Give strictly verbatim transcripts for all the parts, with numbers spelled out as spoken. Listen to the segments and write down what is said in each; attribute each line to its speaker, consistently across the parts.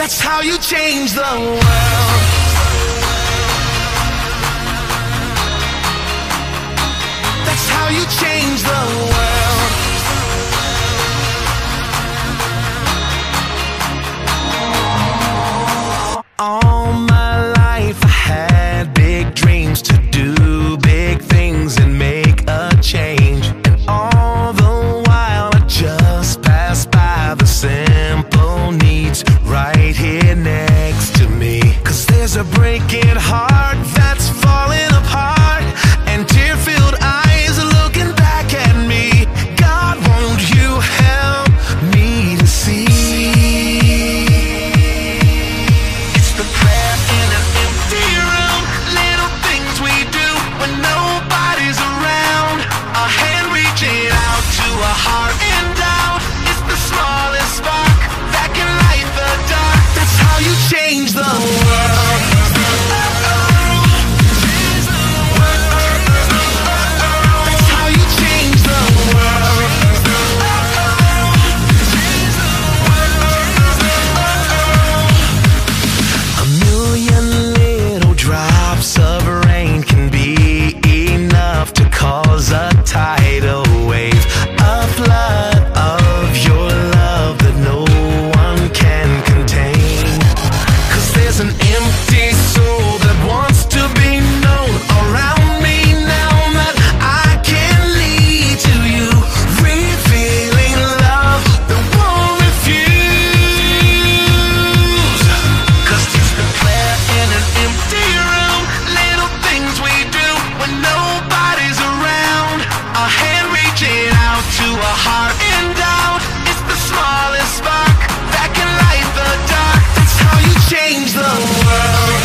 Speaker 1: That's how you change the world. That's how you change the world. All my life I had big dreams to do big things and make a change. And all the while I just pass by the simple needs right here next to me. Cause there's a breaking heart that's falling apart, and tear-filled eyes are looking back at me. God, won't you help me to see? It's the prayer in an empty room, little things we do when nobody's around. A hand reaching out to a heart in doubt. It's the smallest spark that can light the dark. That's how you change the world. That's how you change the world. A million little drops of rain can be enough to cause a tidal wave, a flood of your love that no one can contain. Cause there's an empty soul that wants to be known around me now that I can lead to you, revealing love that won't refuse. Cause it's the prayer in an empty room, little things we do when nobody's around. A hand reaching out to a heart in doubt. It's the smallest spark that can light the dark. That's how you change the world.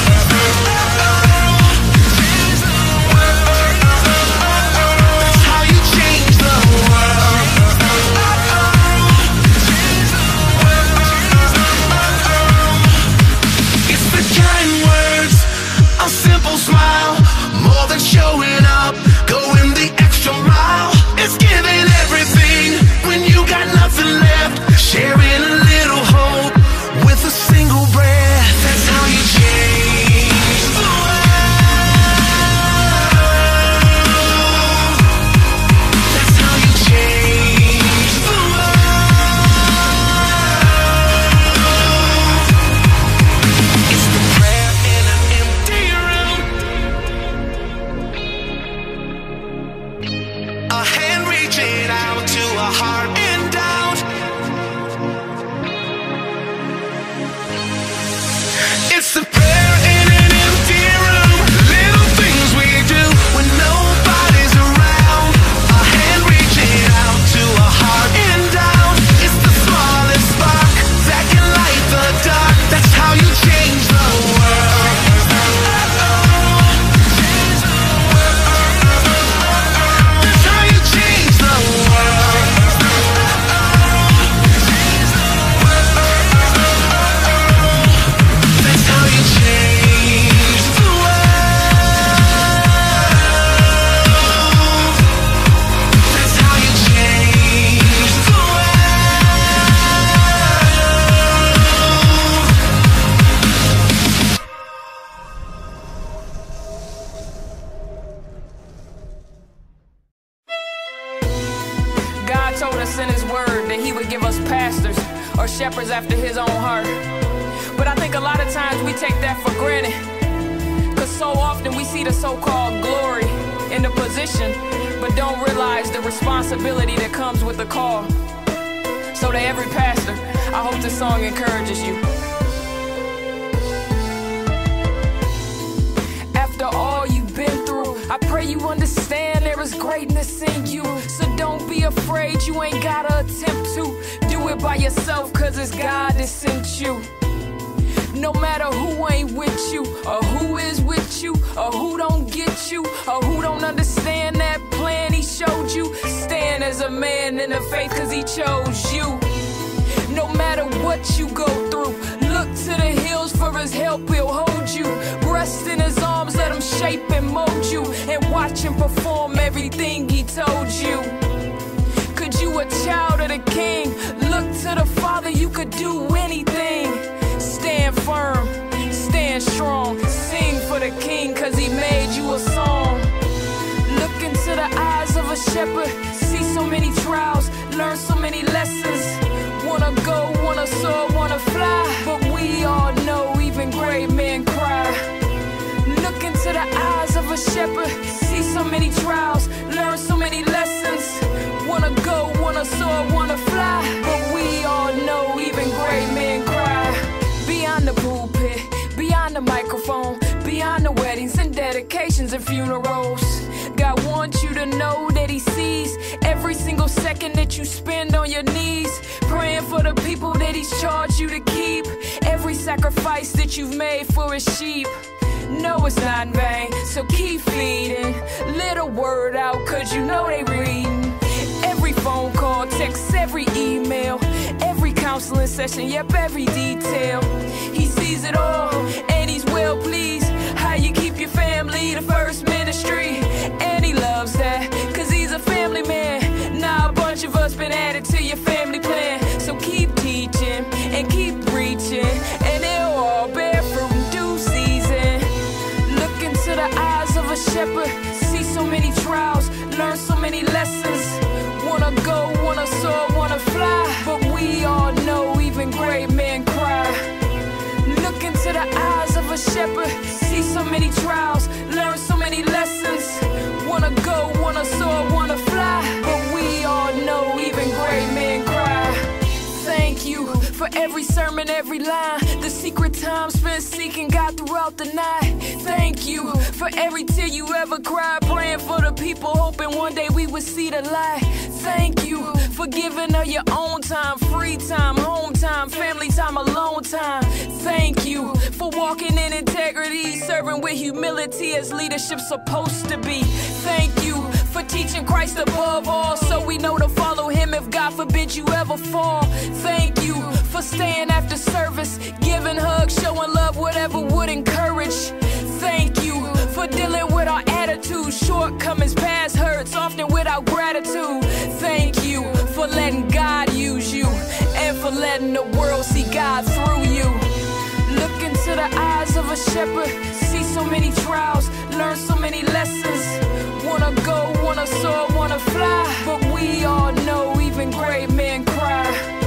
Speaker 1: That's how you change the world. It's the kind words, a simple smile, more than showing up, going the extra mile. It's giving everything when you got nothing left, sharing a little hope with a single breath. That's how you change the world. That's how you change the world. It's the prayer in an empty room, a hand reaching out to a heart in doubt. It's the prayer in an empty room, little things we do when nobody's around. A hand reaching out to a heart in doubt. It's the smallest spark that can light the dark. That's how you change the world. That's how you change the world. That's how you change the world. That's how you change the
Speaker 2: God told us in His Word that He would give us pastors or shepherds after His own heart. But I think a lot of times we take that for granted, cause so often we see the so-called glory in the position, but don't realize the responsibility that comes with the call. So to every pastor, I hope this song encourages you. After all you've been through, I pray you understand there is greatness in you. So don't be afraid, you ain't gotta attempt to do it by yourself, cause it's God that sent you. No matter who ain't with you, or who is with you, or who don't get you, or who don't understand that plan He showed you, stand as a man in the faith, cause He chose you. No matter what you go through, look to the hills for His help, He'll hold you. Rest in His arms, let Him shape and mold you, and watch Him perform everything He told you. Could you a child of the King? Look to the Father, you could do anything. Stand shepherd, see so many trials, learn so many lessons. Wanna go, wanna soar, wanna fly, but we all know even great men cry. Look into the eyes of a shepherd, see so many trials, learn so many lessons. Wanna go, wanna soar, wanna fly, but we all know even great men cry. Beyond the pulpit, beyond the microphone, beyond the weddings and dedications and funerals, God wants you to know that He sees every single second that you spend on your knees, praying for the people that He's charged you to keep, every sacrifice that you've made for His sheep. No, it's not in vain, so keep feeding, little word out, cause you know they reading. Every phone call, text, every email, every counseling session, yep, every detail. He sees it all, and He's well pleased how you keep your family the first ministry. And He loves that, cause He's a family man. Now a bunch of us been added to your family plan. So keep teaching, and keep preaching, and it'll all bear fruit in due season. Look into the eyes of a shepherd, see so many trials, learn so many lessons. Wanna go, wanna soar, wanna fly, but we all know even great men cry. Look into the eyes of a shepherd, see so many trials, learn so many lessons. Wanna go, wanna soar, wanna fly, but we all know even great men cry. Thank you for every sermon, every line, the secret time spent seeking God throughout the night. Thank you for every tear you ever cried, praying for the people, hoping one day we would see the light. Thank you for giving of your own time, free time, home time, family time, alone time. Thank you for walking in integrity, serving with humility as leadership's supposed to be. Thank you for teaching Christ above all, so we know to follow Him if God forbid you ever fall. Thank you for staying after service, giving hugs, showing love, whatever would encourage. Thank you for dealing with our attitude, shortcomings, past hurts, often without gratitude. Thank you for letting God use you, and for letting the world see God through you. Look into the eyes of a shepherd, see so many trials, learn so many lessons. Wanna go, wanna soar, wanna fly, but we all know even great men cry.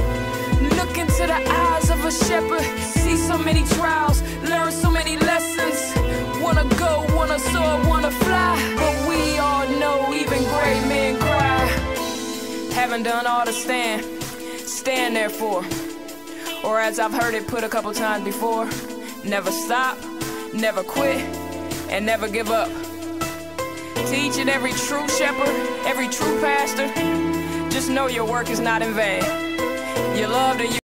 Speaker 2: Look into the eyes of a shepherd, see so many trials, learn so many lessons. Wanna go, wanna soar, wanna fly, but we all know even great men cry. Haven't done all to stand, stand there for. Or as I've heard it put a couple times before, never stop, never quit, and never give up. To each and every true shepherd, every true pastor, just know your work is not in vain. You're loved and you